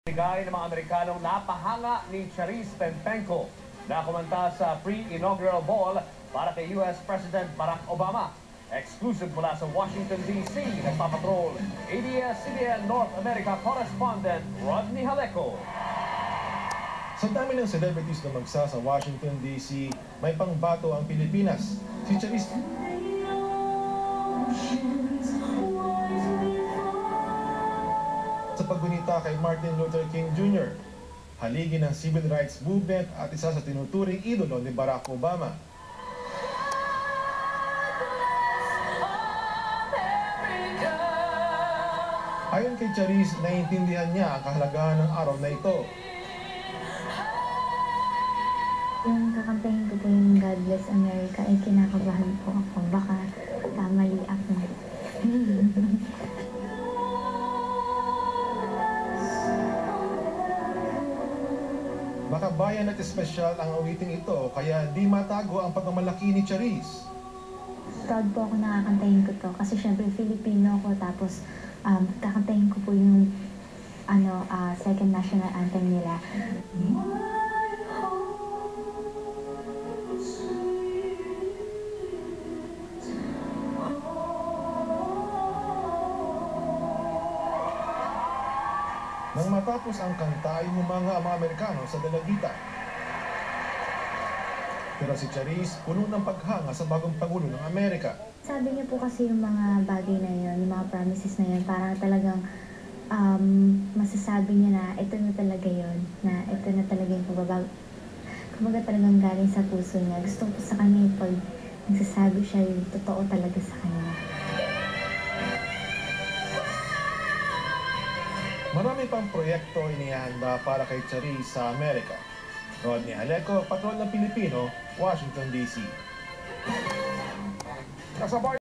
Bigay ng mga Amerikanong napahanga ni Charis Pempenko na kumanta sa pre-inaugural ball para kay US President Barack Obama. Exclusive mula sa Washington, D.C., nagpapatrol ABS-CBN North America correspondent Rodney Jaleco. Sa dami ng celebrities na magsa sa Washington, D.C., may pangbato ang Pilipinas. Si Charis sa paggunita kay Martin Luther King Jr., haligi ng civil rights movement at isa sa tinuturing idolo ni Barack Obama. Ayon kay Charis, naiintindihan niya ang kahalagahan ng araw na ito. Yung kakampihin ko po yung God Bless America, ay kinakabahan po ako. Baka kamali ako. Makabayan at espesyal ang awiting ito, kaya di matago ang pagmamalaki ni Charis. Proud po ako nakakantahin ko to kasi syempre Filipino ko, tapos kakantahin ko po yung second national anthem nila. Nang matapos ang kanta ay humanga ang mga Amerikano sa dalagitan. Pero si Charis puno ng paghanga sa bagong Pangulo ng Amerika. Sabi niya po kasi yung mga bagay na yun, yung mga promises na yun, parang talagang masasabi niya na ito na talaga yun, na ito na talaga yung pagbabago. Kumbaga talagang galing sa puso niya. Gusto ko sa kanya yung pag nagsasabi siya yung totoo talaga sa kanya. Marami pang proyekto inihanda para kay Charis sa Amerika. Rodney Jaleco, Patrol ng Pilipino, Washington, D.C.